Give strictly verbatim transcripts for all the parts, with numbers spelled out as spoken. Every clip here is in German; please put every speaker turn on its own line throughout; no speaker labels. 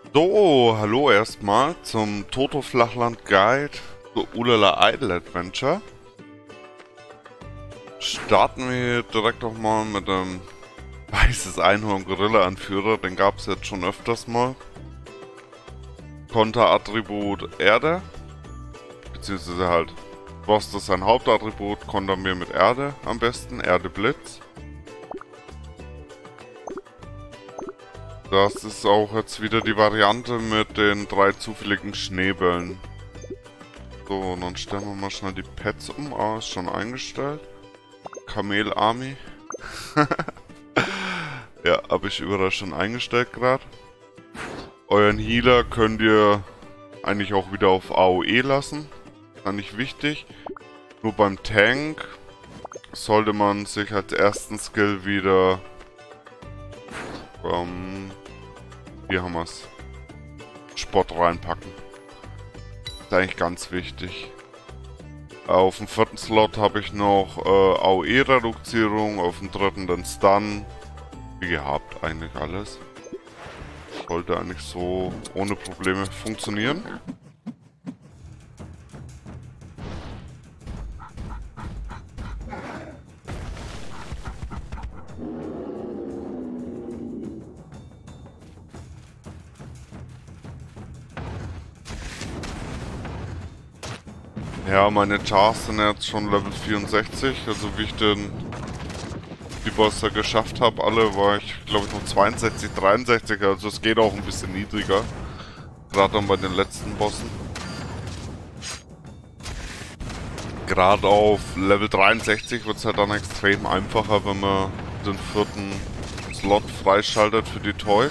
So, hallo erstmal zum Toto Flachland Guide für Ulala Idle Adventure. Starten wir direkt auch mal mit dem weißes Einhorn Gorilla Anführer, den gab es jetzt schon öfters mal. Konterattribut Erde, beziehungsweise halt Boss ist sein Hauptattribut, kontern wir mit Erde am besten, Erde Blitz. Das ist auch jetzt wieder die Variante mit den drei zufälligen Schneebällen. So, und dann stellen wir mal schnell die Pets um. Ah, ist schon eingestellt. Kamel Army. Ja, habe ich überall schon eingestellt gerade. Euren Healer könnt ihr eigentlich auch wieder auf A O E lassen. Ist nicht wichtig. Nur beim Tank sollte man sich als ersten Skill wieder... Ähm, hier haben wir es. Sport reinpacken. Ist eigentlich ganz wichtig. Auf dem vierten Slot habe ich noch äh, A O E-Reduzierung, auf dem dritten dann Stun. Wie gehabt, eigentlich alles. Sollte eigentlich so ohne Probleme funktionieren. Ja, meine Chars sind jetzt schon Level vierundsechzig, also wie ich den die Bosse geschafft habe, alle war ich glaube ich noch zweiundsechzig, dreiundsechzig, also es geht auch ein bisschen niedriger. Gerade dann bei den letzten Bossen. Gerade auf Level dreiundsechzig wird es halt dann extrem einfacher, wenn man den vierten Slot freischaltet für die Toys.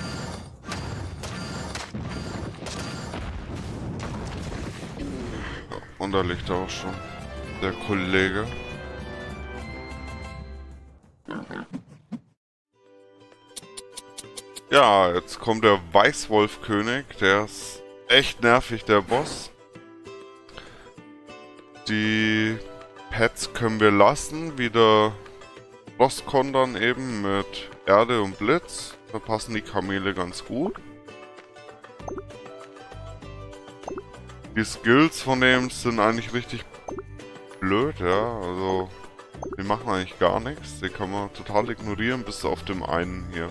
Und da liegt auch schon der Kollege. Ja, jetzt kommt der Weißwolfkönig. Der ist echt nervig, der Boss. Die Pets können wir lassen. Wieder Frostkontern eben mit Erde und Blitz. Da passen die Kamele ganz gut. Die Skills von dem sind eigentlich richtig blöd, ja. Also, die machen eigentlich gar nichts. Die kann man total ignorieren, bis auf dem einen hier.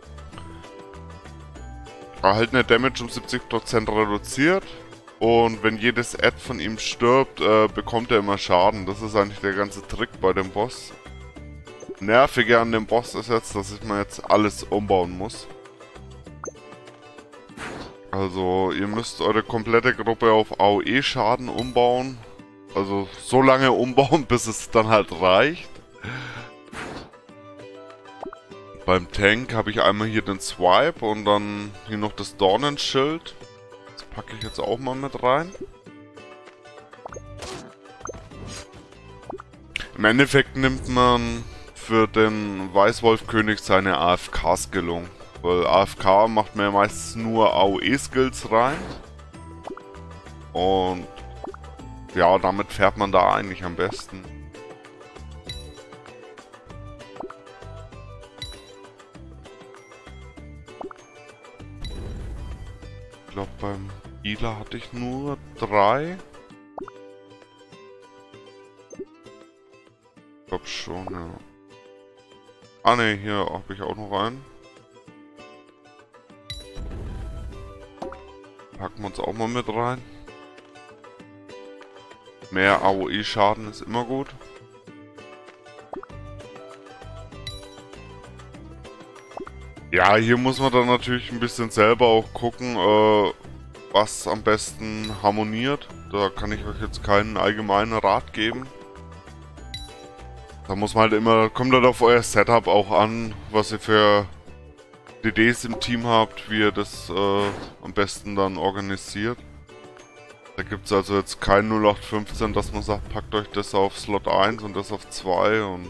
Erhaltene Damage um siebzig Prozent reduziert. Und wenn jedes Ad von ihm stirbt, äh, bekommt er immer Schaden. Das ist eigentlich der ganze Trick bei dem Boss. Nervige an dem Boss ist jetzt, dass ich mir jetzt alles umbauen muss. Also, ihr müsst eure komplette Gruppe auf A O E-Schaden umbauen. Also, so lange umbauen, bis es dann halt reicht. Beim Tank habe ich einmal hier den Swipe und dann hier noch das Dornenschild. Das packe ich jetzt auch mal mit rein. Im Endeffekt nimmt man für den Weißwolfkönig seine A F K-Skillung. Weil A F K macht mir meistens nur A O E-Skills rein. Und ja, damit fährt man da eigentlich am besten. Ich glaube, beim Healer hatte ich nur drei. Ich glaube schon, ja. Ah ne, hier habe ich auch noch einen. Packen wir uns auch mal mit rein. Mehr A O E-Schaden ist immer gut. Ja, hier muss man dann natürlich ein bisschen selber auch gucken, äh, was am besten harmoniert. Da kann ich euch jetzt keinen allgemeinen Rat geben. Da muss man halt immer, kommt halt auf euer Setup auch an, was ihr für D Ds im Team habt, wie ihr das äh, am besten dann organisiert. Da gibt es also jetzt kein null acht fünfzehn, dass man sagt, packt euch das auf Slot eins und das auf zwei und...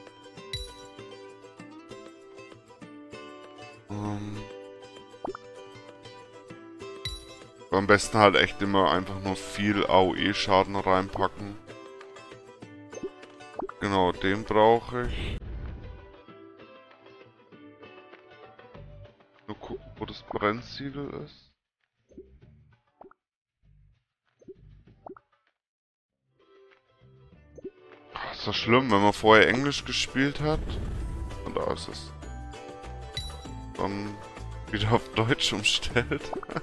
Ähm, am besten halt echt immer einfach nur viel A O E-Schaden reinpacken. Genau, den brauche ich. Nur gucken, wo das Brennsiegel ist. Ist das schlimm, wenn man vorher Englisch gespielt hat? Und da ist es. Dann wieder auf Deutsch umstellt.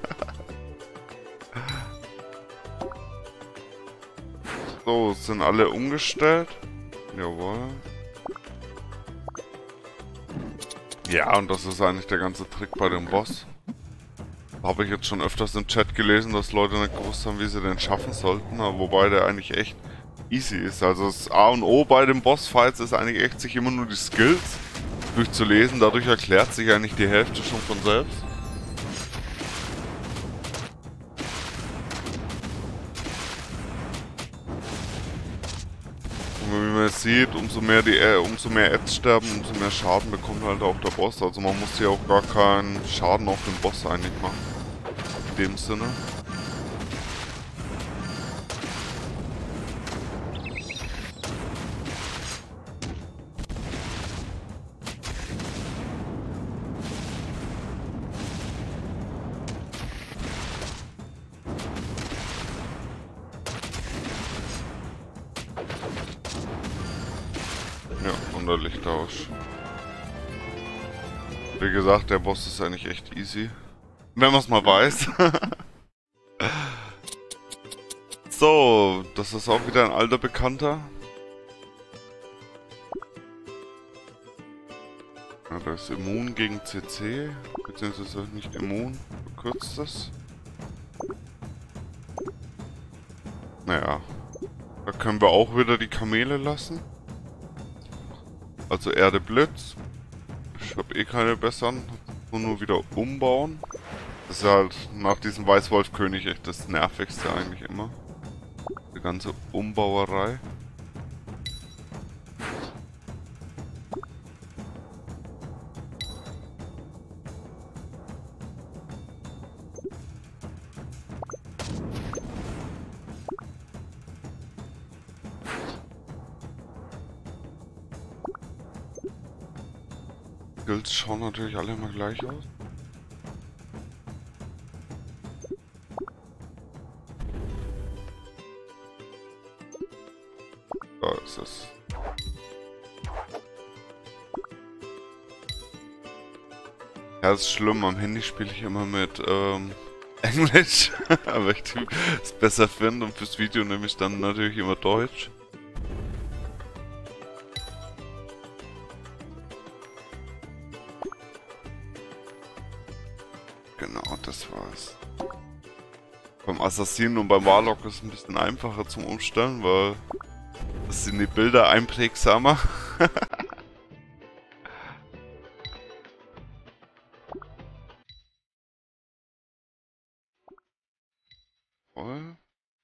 So, sind alle umgestellt. Jawohl. Ja, und das ist eigentlich der ganze Trick bei dem Boss. Habe ich jetzt schon öfters im Chat gelesen, dass Leute nicht gewusst haben, wie sie den schaffen sollten. Aber wobei der eigentlich echt easy ist. Also das A und O bei den Bossfights ist eigentlich echt, sich immer nur die Skills durchzulesen. Dadurch erklärt sich eigentlich die Hälfte schon von selbst. Und wie man jetzt sieht, umso mehr die äh, umso mehr Ads sterben, umso mehr Schaden bekommt halt auch der Boss. Also man muss hier auch gar keinen Schaden auf den Boss eigentlich machen. In dem Sinne. Ja, und der Lichttausch. Wie gesagt, der Boss ist eigentlich echt easy. Wenn man es mal weiß. So, das ist auch wieder ein alter Bekannter. Ja, der ist immun gegen C C, beziehungsweise nicht immun, verkürzt das. Naja, da können wir auch wieder die Kamele lassen. Also Erde Blitz. Ich habe eh keine besseren, nur, nur wieder umbauen. Das ist halt nach diesem Weißwolf-König echt das nervigste eigentlich immer. Die ganze Umbauerei. Skills schauen natürlich alle immer gleich aus. Da ist es. Ja, das ist schlimm. Am Handy spiele ich immer mit ähm, Englisch, aber ich es besser finde und fürs Video nehme ich dann natürlich immer Deutsch. Genau, das war's. Beim Assassinen und beim Warlock ist es ein bisschen einfacher zum Umstellen, weil das sind die Bilder einprägsamer. Voll.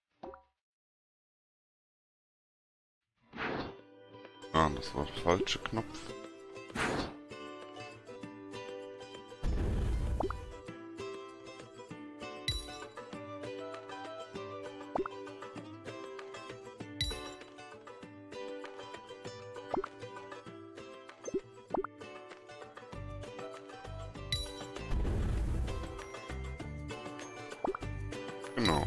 Ah, das war der falsche Knopf. Genau.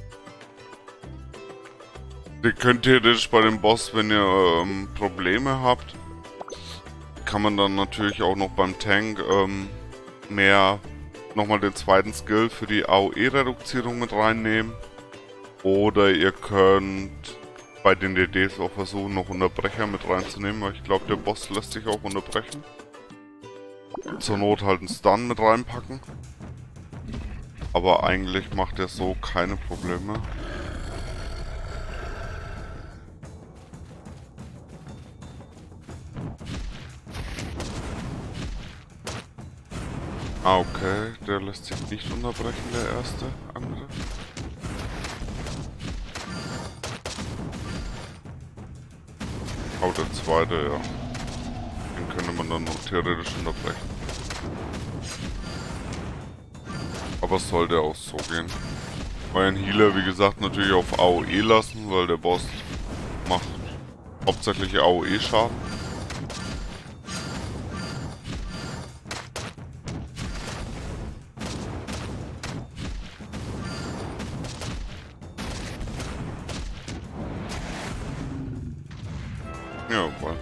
Ihr könnt theoretisch bei dem Boss, wenn ihr ähm, Probleme habt, kann man dann natürlich auch noch beim Tank ähm, mehr nochmal den zweiten Skill für die A O E-Reduzierung mit reinnehmen. Oder ihr könnt bei den D Ds auch versuchen, noch Unterbrecher mit reinzunehmen, weil ich glaube, der Boss lässt sich auch unterbrechen. Zur Not halt einen Stun mit reinpacken. Aber eigentlich macht er so keine Probleme. Ah, okay. Der lässt sich nicht unterbrechen, der erste Angriff. Oh, der zweite, ja. Den könnte man dann noch theoretisch unterbrechen. Aber es sollte auch so gehen. Weil ein Healer, wie gesagt, natürlich auf A O E lassen, weil der Boss macht hauptsächlich A O E-Schaden. Ja, voll.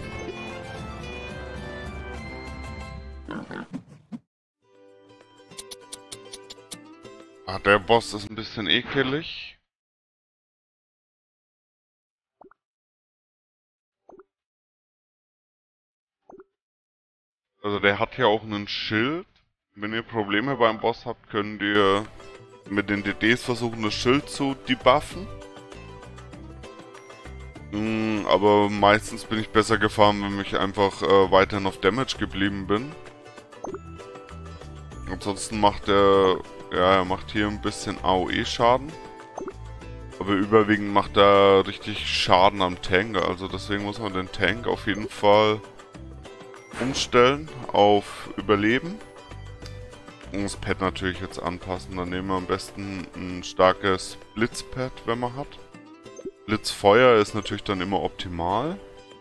Ah, der Boss ist ein bisschen ekelig. Also der hat ja auch einen Schild. Wenn ihr Probleme beim Boss habt, könnt ihr mit den D Ds versuchen, das Schild zu debuffen. Mm, aber meistens bin ich besser gefahren, wenn ich einfach äh, weiterhin auf Damage geblieben bin. Ansonsten macht er, ja, er macht hier ein bisschen A O E-Schaden. Aber überwiegend macht er richtig Schaden am Tank. Also deswegen muss man den Tank auf jeden Fall umstellen auf Überleben. Und das Pad natürlich jetzt anpassen. Dann nehmen wir am besten ein starkes Blitzpad, wenn man hat. Blitzfeuer ist natürlich dann immer optimal.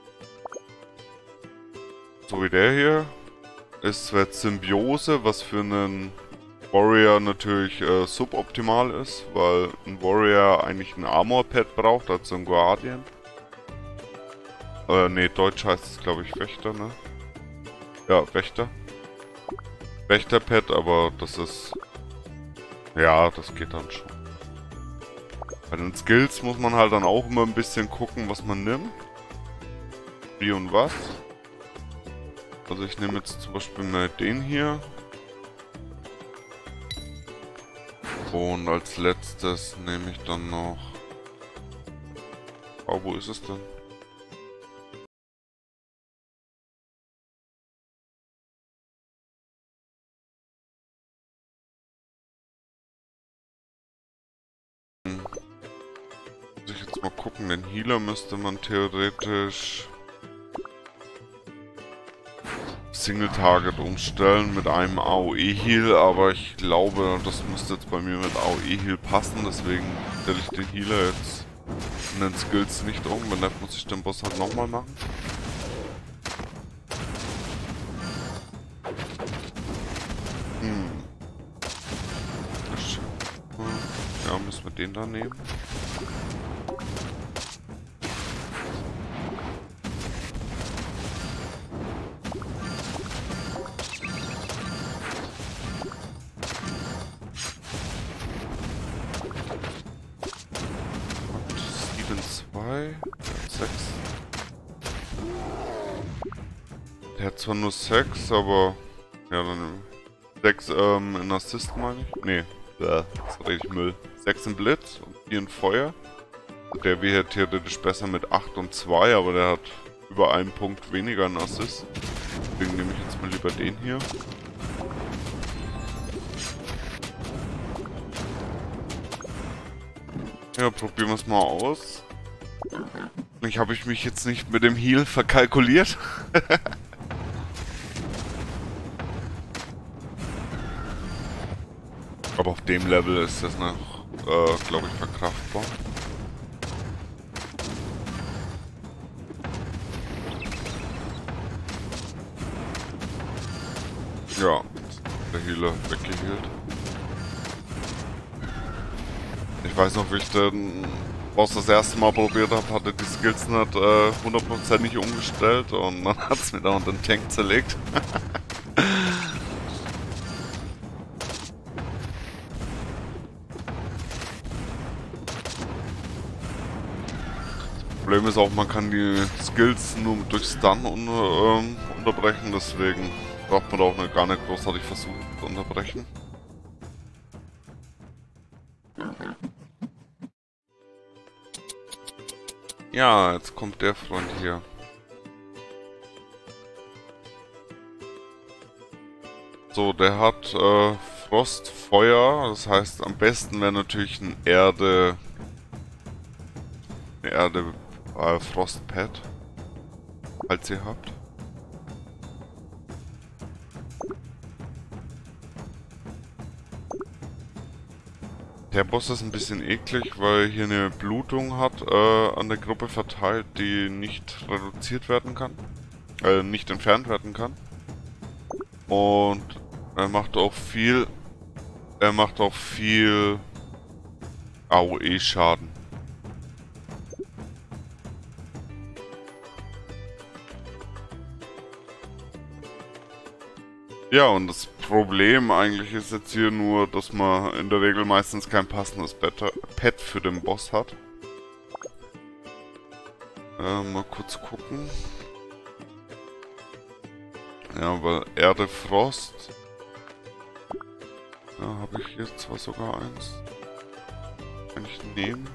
So wie der hier. Ist zwar jetzt Symbiose, was für einen Warrior natürlich äh, suboptimal ist, weil ein Warrior eigentlich ein Armor-Pad braucht, also ein Guardian. Äh, ne, Deutsch heißt es glaube ich Wächter, ne? Ja, Wächter. Wächter-Pad, aber das ist... Ja, das geht dann schon. Bei den Skills muss man halt dann auch immer ein bisschen gucken, was man nimmt. Wie und was. Also ich nehme jetzt zum Beispiel mal den hier. Und als letztes nehme ich dann noch... Oh, wo ist es denn? Muss ich jetzt mal gucken, den Healer müsste man theoretisch Single Target umstellen mit einem A O E-Heal, aber ich glaube, das müsste jetzt bei mir mit A O E-Heal passen, deswegen stelle ich den Healer jetzt in den Skills nicht um, wenn nicht muss ich den Boss halt nochmal machen. Hm. Ja, müssen wir den da nehmen. Der hat zwar nur sechs, aber... Ja, dann... sechs ähm, in Assist meine ich. Nee, das ist richtig Müll. sechs in Blitz und vier in Feuer. Der wäre theoretisch besser mit acht und zwei, aber der hat über einen Punkt weniger in Assist. Deswegen nehme ich jetzt mal lieber den hier. Ja, probieren wir es mal aus. Ich habe ich mich jetzt nicht mit dem Heal verkalkuliert. Aber auf dem Level ist das noch, äh, glaube ich, verkraftbar. Ja, der Healer weggehealt. Ich weiß noch, wie ich den Boss das erste Mal probiert habe, hatte die Skills nicht äh, hundertprozentig umgestellt und dann hat es mir da den Tank zerlegt. Problem ist auch, man kann die Skills nur durch Stun un ähm, unterbrechen, deswegen braucht man da auch nicht, gar nicht großartig versuchen zu unterbrechen. Ja, jetzt kommt der Freund hier. So, der hat äh, Frost, Feuer, das heißt am besten wäre natürlich ein Erde... Eine Erde... Äh, Frostpad, falls ihr habt. Der Boss ist ein bisschen eklig, weil hier eine Blutung hat äh, an der Gruppe verteilt, die nicht reduziert werden kann, äh, nicht entfernt werden kann. Und er macht auch viel, er macht auch viel A O E-Schaden. Ja, und das Problem eigentlich ist jetzt hier nur, dass man in der Regel meistens kein passendes Bett, Pet für den Boss hat. Äh, mal kurz gucken. Ja, weil Erde, Frost. Ja, habe ich hier zwar sogar eins. Kann ich nehmen.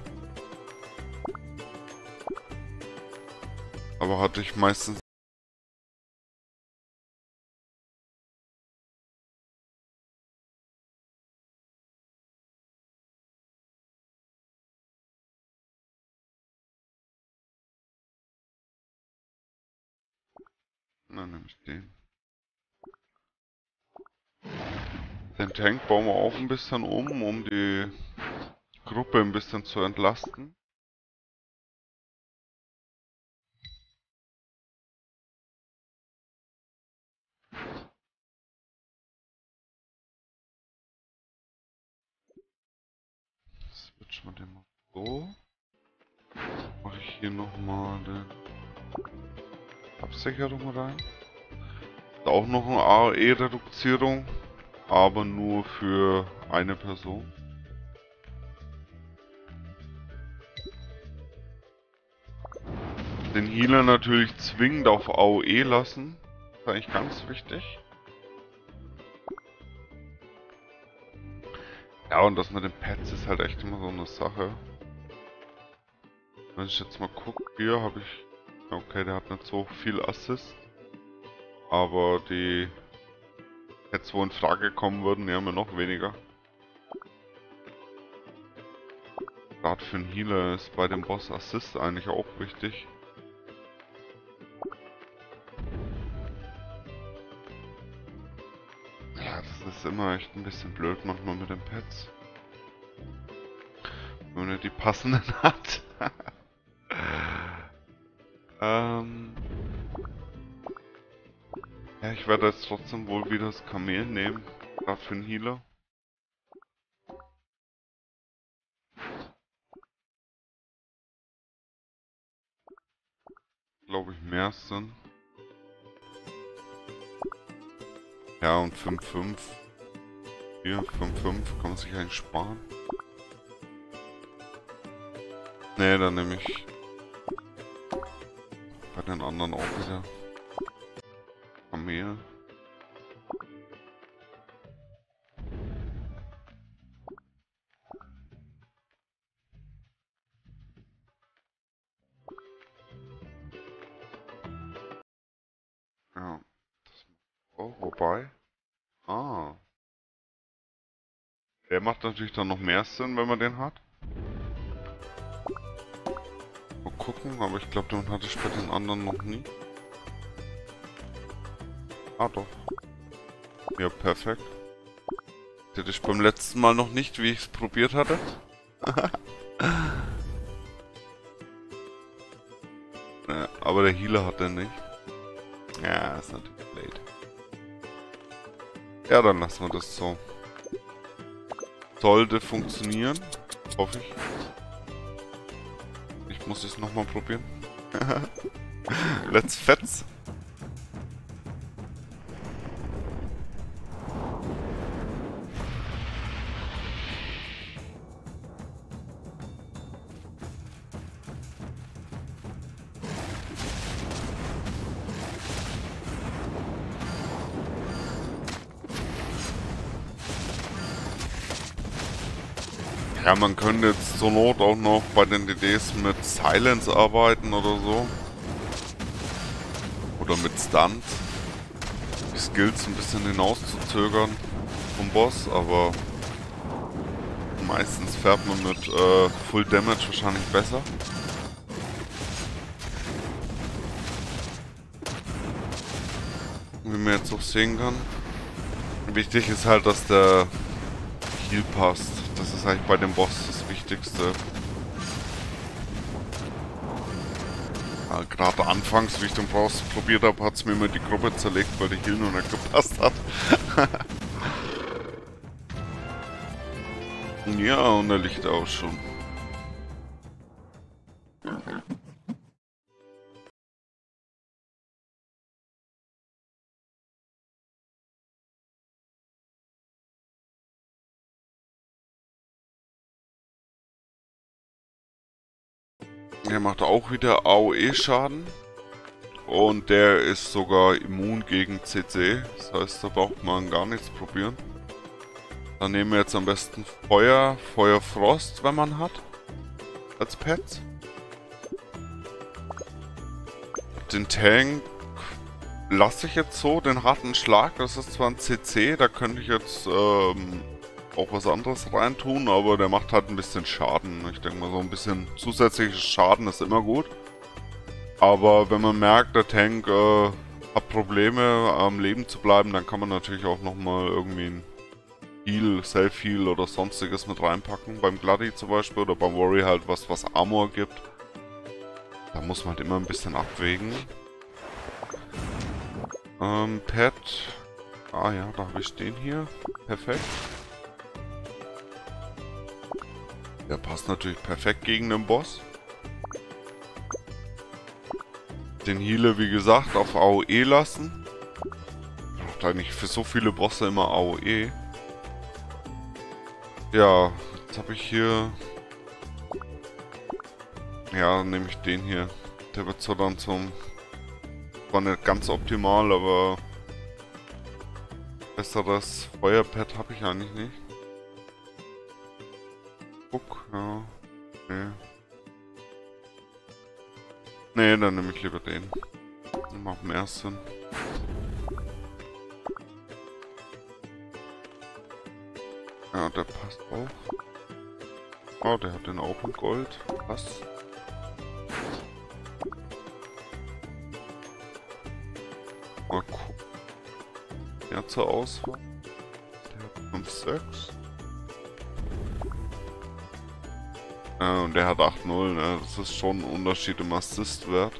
Aber hatte ich meistens... Na, nehme ich den. Den Tank bauen wir auch ein bisschen um, um die Gruppe ein bisschen zu entlasten. Switchen wir den mal so. Mache ich hier nochmal den Absicherung rein. Auch noch eine A O E-Reduzierung, aber nur für eine Person. Den Healer natürlich zwingend auf A O E lassen. Das ist eigentlich ganz wichtig. Ja, und das mit den Pets ist halt echt immer so eine Sache. Wenn ich jetzt mal gucke, hier habe ich... Okay, der hat nicht so viel Assist. Aber die Pets, wo in Frage kommen würden, die haben wir noch weniger. Gerade für einen Healer ist bei dem Boss Assist eigentlich auch wichtig. Ja, das ist immer echt ein bisschen blöd manchmal mit den Pets. Wenn man nicht die passenden hat. ähm... Ja, ich werde jetzt trotzdem wohl wieder das Kamel nehmen. Gerade für einen Healer. Glaube ich mehr Sinn. Ja, und fünf fünf. Hier, fünf fünf kann man sich eigentlich sparen. Ne, dann nehme ich bei den anderen auch wieder Kamel. Ja. Oh, wobei. Ah. Der macht natürlich dann noch mehr Sinn, wenn man den hat. Mal gucken, aber ich glaube, den hatte ich bei den anderen noch nie. Ah, doch. Ja, perfekt. Das hatte ich beim letzten Mal noch nicht, wie ich es probiert hatte. Ja, aber der Healer hat den nicht. Ja, ist natürlich blöd. Ja, dann lassen wir das so. Sollte funktionieren. Hoffe ich. Ich muss es nochmal probieren. Let's fetz. Ja, man könnte jetzt zur Not auch noch bei den D Ds mit Silence arbeiten oder so. Oder mit Stunt. Die Skills ein bisschen hinauszuzögern vom Boss, aber meistens fährt man mit äh, Full Damage wahrscheinlich besser. Wie man jetzt auch sehen kann. Wichtig ist halt, dass der Heal passt. Das ist eigentlich bei dem Boss das Wichtigste. Ja, gerade anfangs, wie ich den Boss probiert habe, hat es mir immer die Gruppe zerlegt, weil der Heal noch nicht gepasst hat. Ja, und er liegt auch schon. der macht auch wieder AOE-Schaden. Und der ist sogar immun gegen C C. Das heißt, da braucht man gar nichts probieren. Dann nehmen wir jetzt am besten Feuer, Feuerfrost, wenn man hat. Als Pets. Den Tank lasse ich jetzt so, den harten Schlag. Das ist zwar ein C C, da könnte ich jetzt ähm, auch was anderes reintun, aber der macht halt ein bisschen Schaden. Ich denke mal, so ein bisschen zusätzliches Schaden ist immer gut. Aber wenn man merkt, der Tank äh, hat Probleme am Leben zu bleiben, dann kann man natürlich auch nochmal irgendwie ein Heal, Self-Heal oder sonstiges mit reinpacken. Beim Gladi zum Beispiel oder beim Warrior halt was, was Armor gibt. Da muss man halt immer ein bisschen abwägen. Ähm, Pet. Ah ja, da habe ich den hier. Perfekt. Der passt natürlich perfekt gegen den Boss. Den Healer, wie gesagt, auf AOE lassen. Braucht eigentlich für so viele Bosse immer AOE. Ja, jetzt habe ich hier... Ja, dann nehme ich den hier. Der wird zwar dann zum... War nicht ganz optimal, aber... Besseres Feuerpad habe ich eigentlich nicht. Guck, ja. Nee. Nee, dann nehme ich lieber den. Macht mehr Sinn. Ja, der passt auch. Oh, der hat den auch in Gold. Was? Mal gucken. Ja, zur Auswahl. Der hat fünf, sechs. Ja, und der hat acht null, ne? Das ist schon ein Unterschied im Assist-Wert.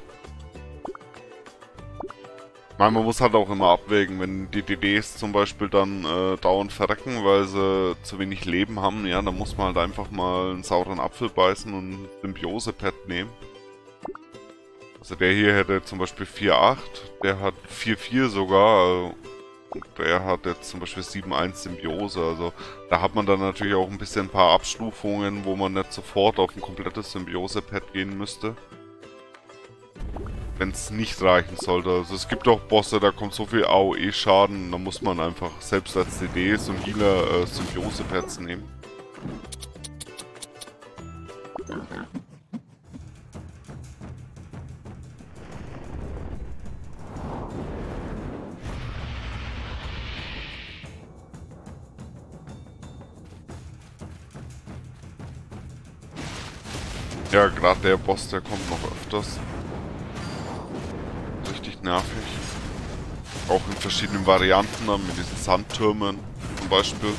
Ich meine, man muss halt auch immer abwägen, wenn die D Ds zum Beispiel dann äh, dauernd verrecken, weil sie zu wenig Leben haben, ja, dann muss man halt einfach mal einen sauren Apfel beißen und ein Symbiose-Pad nehmen. Also der hier hätte zum Beispiel vier acht, der hat vier vier sogar, also der hat jetzt zum Beispiel sieben eins Symbiose, also da hat man dann natürlich auch ein bisschen ein paar Abstufungen, wo man nicht sofort auf ein komplettes Symbiose-Pad gehen müsste. Wenn es nicht reichen sollte. Also es gibt auch Bosse, da kommt so viel AOE-Schaden, da muss man einfach selbst als D Ds und Healer äh, Symbiose-Pads nehmen. Ja, gerade der Boss, der kommt noch öfters. Richtig nervig. Auch in verschiedenen Varianten, dann mit diesen Sandtürmen zum Beispiel.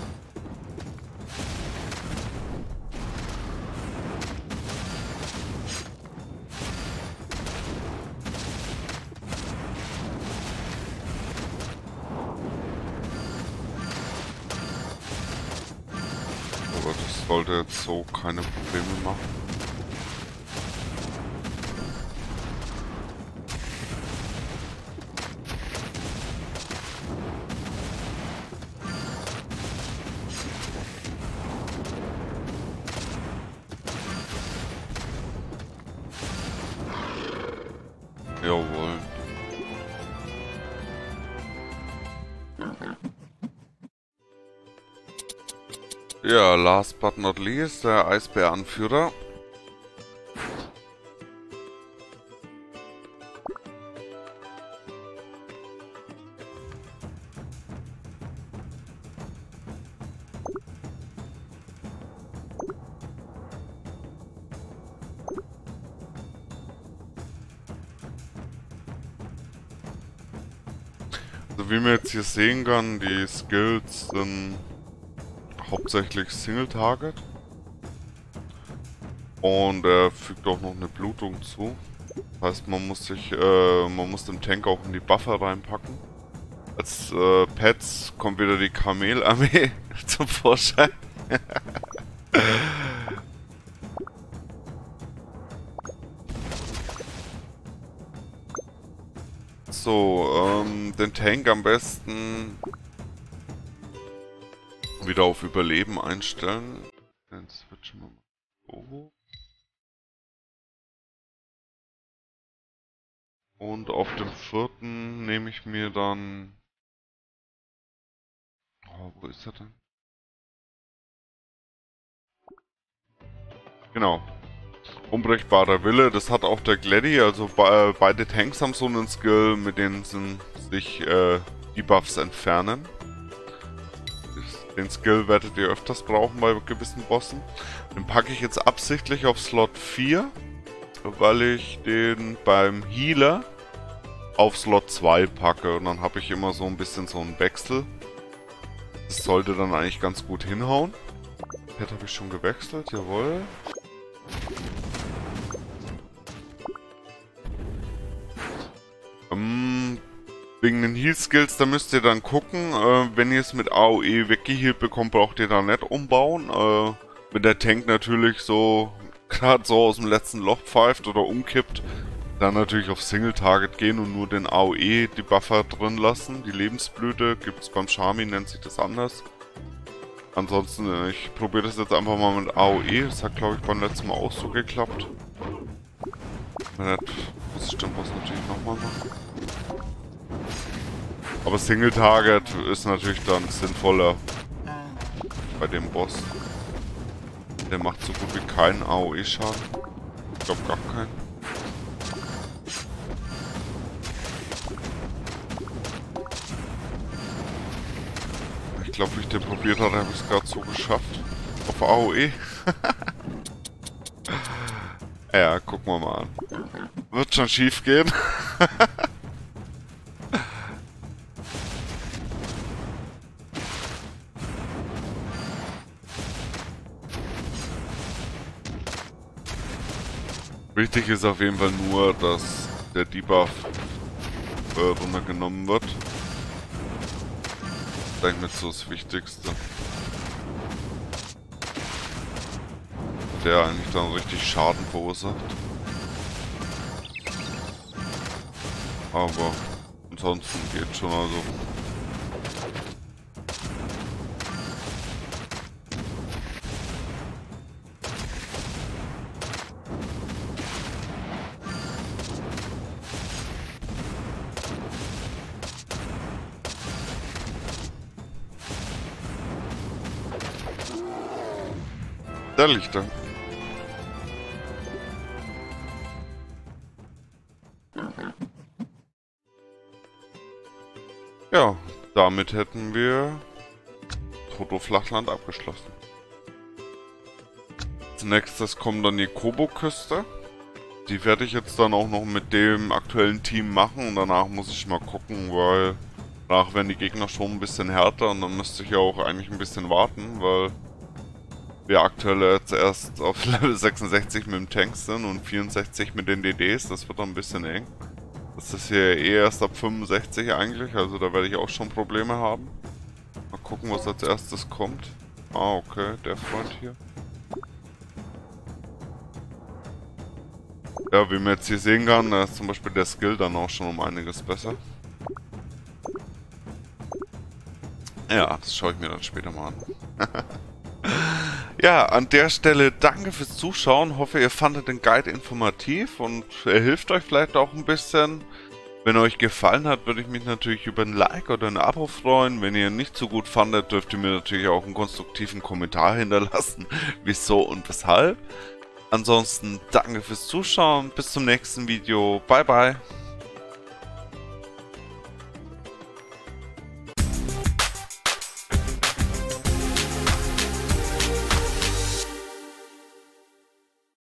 Aber das sollte jetzt so keine Probleme machen. Jawohl. Ja, last but not least, der Eisbäranführer. Also wie man jetzt hier sehen kann, die Skills sind hauptsächlich Single-Target. Und er fügt auch noch eine Blutung zu. Das heißt, man muss sich, äh, man muss den Tank auch in die Buffer reinpacken. Als äh, Pets kommt wieder die Kamelarmee zum Vorschein. So, ähm, den Tank am besten wieder auf Überleben einstellen. Dann switchen wir mal so. Und auf dem vierten nehme ich mir dann... Oh, wo ist er denn? Genau. Unbrechbarer Wille, das hat auch der Glady, also be beide Tanks haben so einen Skill, mit denen sich äh, Debuffs entfernen. Den Skill werdet ihr öfters brauchen bei gewissen Bossen. Den packe ich jetzt absichtlich auf Slot vier, weil ich den beim Healer auf Slot zwei packe. Und dann habe ich immer so ein bisschen so einen Wechsel. Das sollte dann eigentlich ganz gut hinhauen. Pet habe ich schon gewechselt, jawohl. Ähm, wegen den Heal-Skills, da müsst ihr dann gucken. Äh, wenn ihr es mit A O E weggehealt bekommt, braucht ihr da nicht umbauen. Äh, wenn der Tank natürlich so gerade so aus dem letzten Loch pfeift oder umkippt, dann natürlich auf Single-Target gehen und nur den A O E-Debuffer drin lassen. Die Lebensblüte gibt es beim Shami, nennt sich das anders. Ansonsten, ich probiere das jetzt einfach mal mit A O E. Das hat, glaube ich, beim letzten Mal auch so geklappt. Wenn nicht, muss ich den Boss natürlich nochmal machen. Aber Single-Target ist natürlich dann sinnvoller bei dem Boss. Der macht so gut wie keinen A O E-Schaden. Ich glaube gar keinen. Ich glaube, wie ich den probiert habe, habe ich es gerade so geschafft. Auf A O E. Ja, gucken wir mal an. Wird schon schief gehen. Wichtig ist auf jeden Fall nur, dass der Debuff äh, runtergenommen wird. Das ist eigentlich mit so das Wichtigste. Der eigentlich dann richtig Schaden verursacht. Aber ansonsten geht schon, also. Da liegt er. Ja, damit hätten wir Toto-Flachland abgeschlossen. Als nächstes kommt dann die Kobo-Küste. Die werde ich jetzt dann auch noch mit dem aktuellen Team machen und danach muss ich mal gucken, weil danach werden die Gegner schon ein bisschen härter und dann müsste ich ja auch eigentlich ein bisschen warten, weil wir aktuell jetzt erst auf Level sechsundsechzig mit dem Tank sind und vierundsechzig mit den D Ds, das wird dann ein bisschen eng. Das ist hier eh erst ab fünfundsechzig eigentlich, also da werde ich auch schon Probleme haben. Mal gucken, was als erstes kommt. Ah, okay, der Freund hier. Ja, wie man jetzt hier sehen kann, da ist zum Beispiel der Skill dann auch schon um einiges besser. Ja, das schaue ich mir dann später mal an. Ja, an der Stelle danke fürs Zuschauen. Hoffe, ihr fandet den Guide informativ und er hilft euch vielleicht auch ein bisschen. Wenn euch gefallen hat, würde ich mich natürlich über ein Like oder ein Abo freuen. Wenn ihr ihn nicht so gut fandet, dürft ihr mir natürlich auch einen konstruktiven Kommentar hinterlassen, wieso und weshalb. Ansonsten danke fürs Zuschauen. Bis zum nächsten Video. Bye, bye.